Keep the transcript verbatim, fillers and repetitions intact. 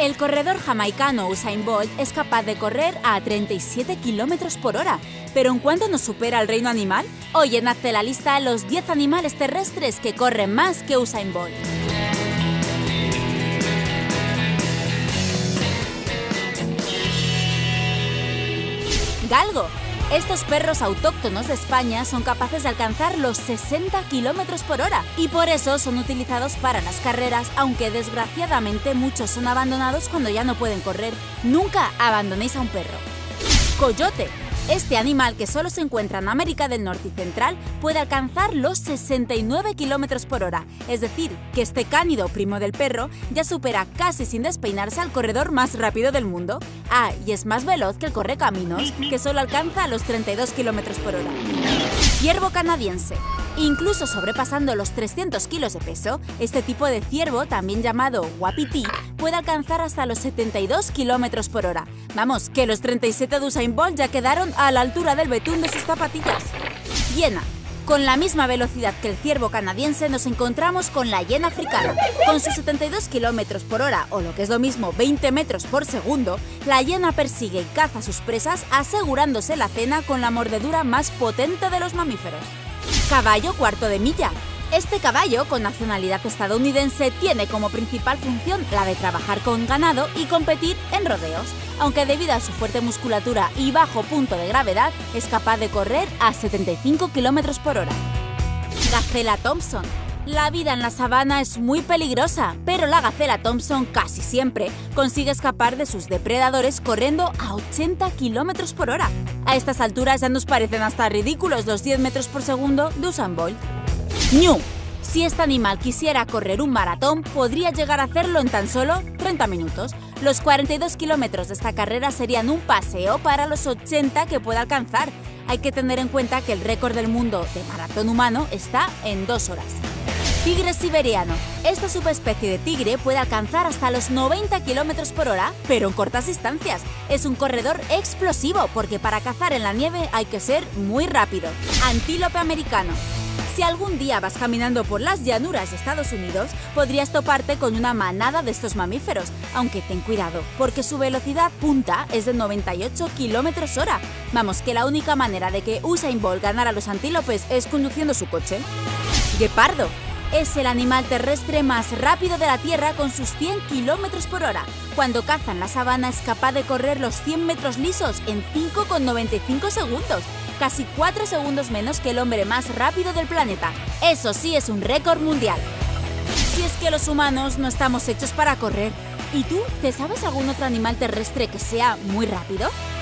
El corredor jamaicano Usain Bolt es capaz de correr a treinta y siete kilómetros por hora. ¿Pero en cuánto nos supera el reino animal? Hoy en Hazte la Lista los diez animales terrestres que corren más que Usain Bolt. Galgo. Estos perros autóctonos de España son capaces de alcanzar los sesenta kilómetros por hora y por eso son utilizados para las carreras, aunque desgraciadamente muchos son abandonados cuando ya no pueden correr. Nunca abandonéis a un perro. Coyote. Este animal, que solo se encuentra en América del Norte y Central, puede alcanzar los sesenta y nueve kilómetros por hora, es decir, que este cánido primo del perro ya supera casi sin despeinarse al corredor más rápido del mundo. Ah, y es más veloz que el correcaminos, que solo alcanza los treinta y dos kilómetros por hora. Ciervo canadiense. Incluso sobrepasando los trescientos kilos de peso, este tipo de ciervo, también llamado wapiti, puede alcanzar hasta los setenta y dos kilómetros por hora. Vamos, que los treinta y siete de Usain Bolt ya quedaron a la altura del betún de sus zapatillas. Hiena. Con la misma velocidad que el ciervo canadiense nos encontramos con la hiena africana. Con sus setenta y dos kilómetros por hora, o lo que es lo mismo, veinte metros por segundo, la hiena persigue y caza a sus presas asegurándose la cena con la mordedura más potente de los mamíferos. Caballo cuarto de milla. Este caballo, con nacionalidad estadounidense, tiene como principal función la de trabajar con ganado y competir en rodeos, aunque debido a su fuerte musculatura y bajo punto de gravedad, es capaz de correr a setenta y cinco kilómetros por hora. Gacela Thompson. La vida en la sabana es muy peligrosa, pero la gacela Thompson casi siempre consigue escapar de sus depredadores corriendo a ochenta kilómetros por hora. A estas alturas ya nos parecen hasta ridículos los diez metros por segundo de Usain Bolt. Ñu. Si este animal quisiera correr un maratón, podría llegar a hacerlo en tan solo treinta minutos. Los cuarenta y dos kilómetros de esta carrera serían un paseo para los ochenta que puede alcanzar. Hay que tener en cuenta que el récord del mundo de maratón humano está en dos horas. Tigre siberiano. Esta subespecie de tigre puede alcanzar hasta los noventa kilómetros por hora, pero en cortas distancias. Es un corredor explosivo porque para cazar en la nieve hay que ser muy rápido. Antílope americano. Si algún día vas caminando por las llanuras de Estados Unidos, podrías toparte con una manada de estos mamíferos, aunque ten cuidado, porque su velocidad punta es de noventa y ocho kilómetros hora. Vamos, que la única manera de que Usain Bolt ganara a los antílopes es conduciendo su coche. Guepardo. Es el animal terrestre más rápido de la Tierra con sus cien kilómetros por hora. Cuando caza en la sabana es capaz de correr los cien metros lisos en cinco coma noventa y cinco segundos, casi cuatro segundos menos que el hombre más rápido del planeta. Eso sí es un récord mundial. Si es que los humanos no estamos hechos para correr. ¿Y tú, te sabes algún otro animal terrestre que sea muy rápido?